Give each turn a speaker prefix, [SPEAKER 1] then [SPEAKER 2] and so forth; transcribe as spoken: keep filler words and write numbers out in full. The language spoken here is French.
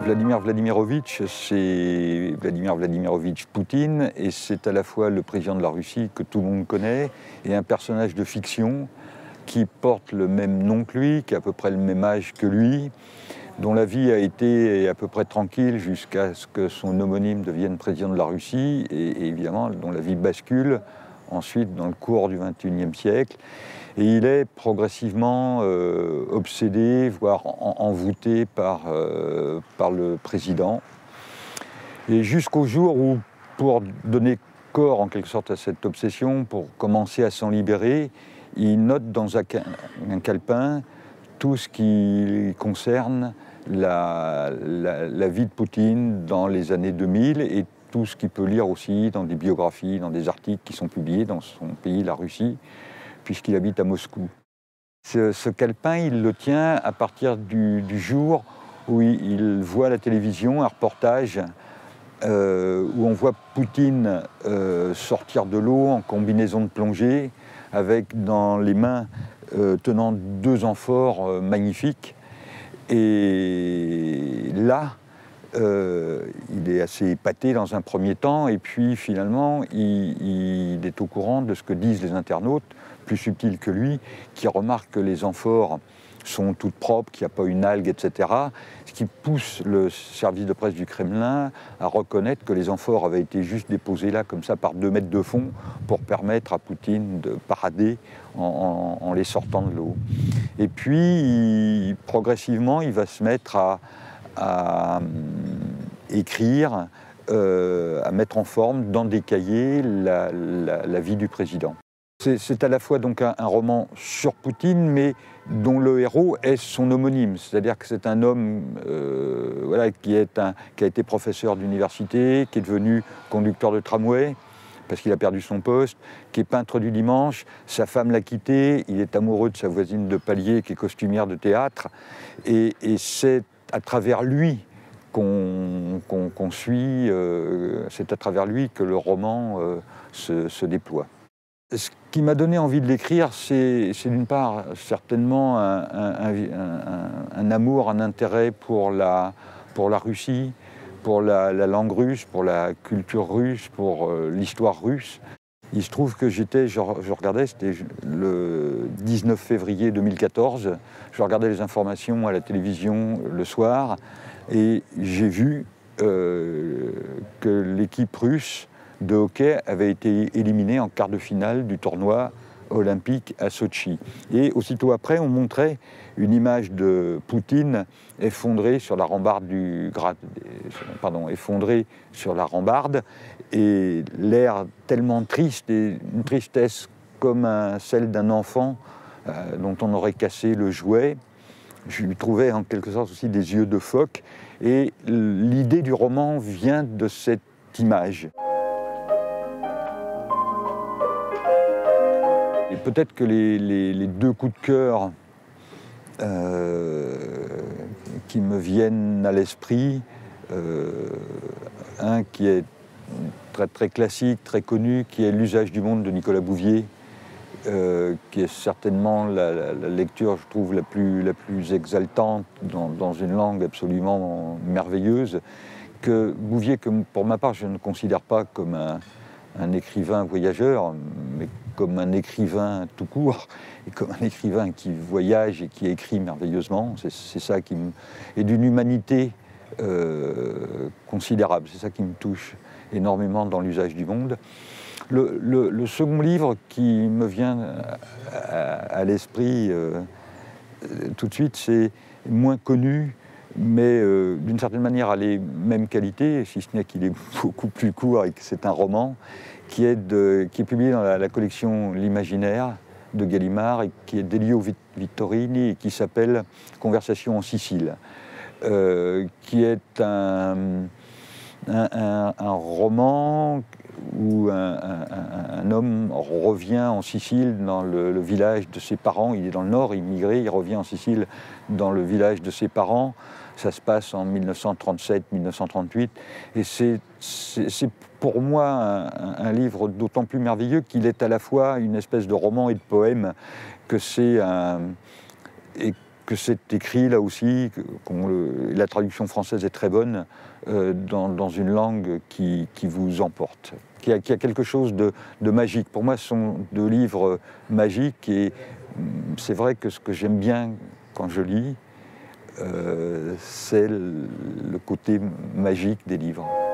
[SPEAKER 1] Vladimir Vladimirovitch, c'est Vladimir Vladimirovitch Poutine, et c'est à la fois le président de la Russie que tout le monde connaît, et un personnage de fiction qui porte le même nom que lui, qui a à peu près le même âge que lui, dont la vie a été à peu près tranquille jusqu'à ce que son homonyme devienne président de la Russie, et, et évidemment dont la vie bascule ensuite dans le cours du vingt et unième siècle. Et il est progressivement euh, obsédé, voire en, envoûté par, euh, par le président. Et jusqu'au jour où, pour donner corps en quelque sorte à cette obsession, pour commencer à s'en libérer, il note dans un, un calepin tout ce qui concerne la, la, la vie de Poutine dans les années deux mille et tout ce qu'il peut lire aussi dans des biographies, dans des articles qui sont publiés dans son pays, la Russie, puisqu'il habite à Moscou. Ce, ce calepin, il le tient à partir du, du jour où il, il voit à la télévision un reportage euh, où on voit Poutine euh, sortir de l'eau en combinaison de plongée, avec dans les mains euh, tenant deux amphores euh, magnifiques. Et là, euh, il est assez épaté dans un premier temps, et puis finalement, il, il est au courant de ce que disent les internautes, plus subtils que lui, qui remarquent que les amphores sont toutes propres, qu'il n'y a pas une algue, et cetera. Ce qui pousse le service de presse du Kremlin à reconnaître que les amphores avaient été juste déposés là, comme ça, par deux mètres de fond, pour permettre à Poutine de parader en, en, en les sortant de l'eau. Et puis, il, progressivement, il va se mettre à, à écrire, euh, à mettre en forme dans des cahiers la, la, la vie du président. C'est à la fois donc un, un roman sur Poutine, mais dont le héros est son homonyme. C'est-à-dire que c'est un homme euh, voilà, qui, est un, qui a été professeur d'université, qui est devenu conducteur de tramway, parce qu'il a perdu son poste, qui est peintre du dimanche, sa femme l'a quitté, il est amoureux de sa voisine de palier, qui est costumière de théâtre, et, et c'est à travers lui qu'on qu'on, qu'on suit, euh, c'est à travers lui que le roman euh, se, se déploie. Ce qui m'a donné envie de l'écrire, c'est d'une part certainement un, un, un, un amour, un intérêt pour la, pour la Russie, pour la, la langue russe, pour la culture russe, pour euh, l'histoire russe. Il se trouve que j'étais, je, je regardais, c'était le dix-neuf février deux mille quatorze, je regardais les informations à la télévision le soir, et j'ai vu euh, que l'équipe russe de hockey avait été éliminé en quart de finale du tournoi olympique à Sotchi. Et aussitôt après, on montrait une image de Poutine effondré sur la rambarde du pardon, effondré sur la rambarde, et l'air tellement triste, et une tristesse comme un, celle d'un enfant euh, dont on aurait cassé le jouet. Je lui trouvais en quelque sorte aussi des yeux de phoque, et l'idée du roman vient de cette image. Et peut-être que les, les, les deux coups de cœur euh, qui me viennent à l'esprit, euh, un qui est très, très classique, très connu, qui est L'usage du monde de Nicolas Bouvier, euh, qui est certainement la, la, la lecture, je trouve, la plus, la plus exaltante dans, dans une langue absolument merveilleuse, que Bouvier, que pour ma part, je ne considère pas comme un, un écrivain voyageur, mais comme un écrivain tout court, et comme un écrivain qui voyage et qui écrit merveilleusement. C'est ça qui me... Et d'une humanité euh, considérable, c'est ça qui me touche énormément dans L'usage du monde. Le, le, le second livre qui me vient à, à l'esprit euh, tout de suite, c'est moins connu, mais euh, d'une certaine manière a les mêmes qualités, si ce n'est qu'il est beaucoup plus court et que c'est un roman, qui est, de, qui est publié dans la, la collection L'Imaginaire de Gallimard, et qui est d'Elio Vittorini, et qui s'appelle Conversation en Sicile, euh, qui est un, un, un, un roman où un, un, un homme revient en Sicile, dans le, le village de ses parents. Il est dans le nord, immigré, il revient en Sicile dans le village de ses parents. Ça se passe en mille neuf cent trente-sept mille neuf cent trente-huit, et c'est pour moi un, un livre d'autant plus merveilleux qu'il est à la fois une espèce de roman et de poème, que c'est un... et que c'est écrit là aussi, que, qu'on le, la traduction française est très bonne, euh, dans, dans une langue qui, qui vous emporte, qui a, qui a quelque chose de, de magique. Pour moi, ce sont deux livres magiques et c'est vrai que ce que j'aime bien quand je lis, euh, c'est le, le côté magique des livres.